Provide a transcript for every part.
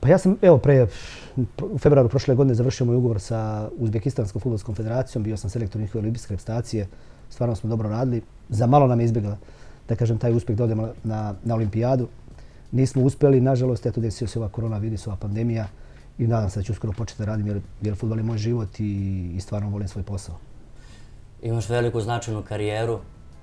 Pa ja sam, evo, u februaru prošle godine završio moj ugovor sa Uzbekistanskom fudbalskom federacijom, bio sam selektor njihove olimpijske reprezentacije, stvarno smo dobro radili. Za malo nam je izbjegla, da kažem, taj uspjeh da odemo na olimpijadu. Nismo uspjeli, nažalost, eto desio se ova koronavirus, ova pandemija i nadam se da ću uskoro početi da radim jer fudbal je moj život i stvarno volim svoj posao. Imaš veliku značajnu karijeru.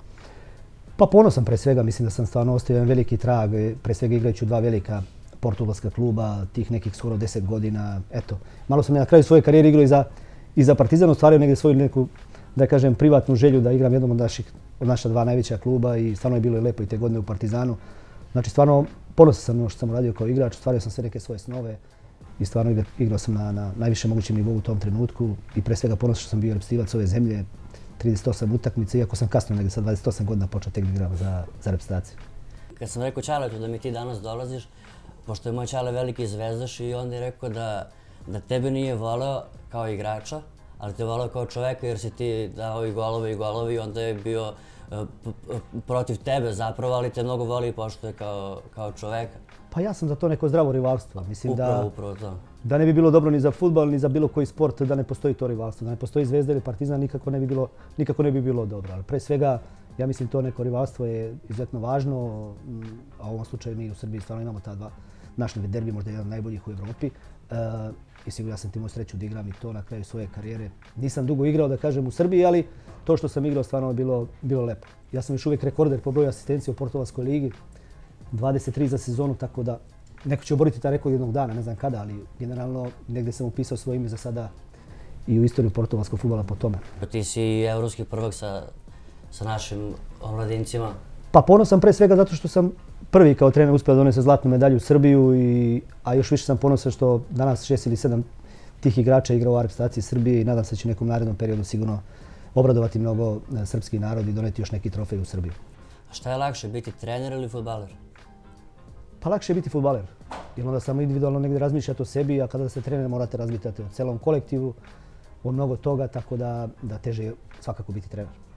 Pa ponosan pre svega, mislim da sam stvarno ostavio jedan veliki trag, pre svega igrajući u dva velika portugalska kluba, tih nekih skoro 10 godina. Eto, malo sam na kraju svoje karijere igrao i za Partizan, ostvario negdje svoju neku, da kažem, privatnu želju da igram jednom od naša dva najveća kluba i stvarno je bilo lepo i te godine u Partizanu. Znači, stvarno ponosan sam na što sam radio kao igrač, ostvario sam sve neke svoje snove i stvarno igrao sam na najvišem mogućem nivou u tom trenutku i pre svega ponosan što sam bio reprezentativac ove zemlje, 38 utakmice, iako sam kasno negdje sa 28 godina počeo tek da igram za reprezentaciju. Kad sam rekao Ćaletu da mi ti danas dolaziš, pošto je moj Ćale veliki zvezdaš i onda je rekao da tebe nije voleo kao igrača, ali te voleo kao čoveka jer si ti dao i golove i onda je bio protiv tebe zapravo, ali te mnogo voli i poštuje kao čoveka. Pa ja sam za to neko zdravo rivalstvo. Mislim Upravo to. Da ne bi bilo dobro ni za fudbal, ni za bilo koji sport, da ne postoji to rivalstvo. Da ne postoji Zvezda ili Partizan, nikako ne bi bilo dobro. Ali pre svega, ja mislim to neko rivalstvo je izuzetno važno, a u ovom slučaju mi u Srbiji stvarno imamo ta dva. Naš derbi možda je jedan od najboljih u Evropi. I sigurno ja sam imao sreću da igram i to na kraju svoje karijere. Nisam dugo igrao, da kažem, u Srbiji, ali to što sam igrao stvarno je bilo lepo. Ja sam još uvijek rekorder po broju asistencije u Portugalskoj ligi. 23 za sezonu, tako da neko će oboriti taj rekord jednog dana, ne znam kada, ali generalno negdje sam upisao svoje ime za sada i u istoriju portugalskog fudbala po tome. Ti si evropski prvak sa našim omladincima. Pa ponosan pre svega zato što sam prvi kao trener uspio da donese zlatnu medalju u Srbiju, a još više sam ponosan što danas 6 ili 7 tih igrača igra u reprezentaciji Srbije i nadam se da će u nekom narednom periodu sigurno obradovati mnogo srpski narod i doneti još neki trofej u Srbiju. A šta je lakše, biti trener ili fudbaler? Pa lakše je biti fudbaler, jer onda samo individualno negdje razmišljate o sebi, a kada ste trener morate razmišljati o celom kolektivu, o mnogo toga, tako da teže je svakako biti trener.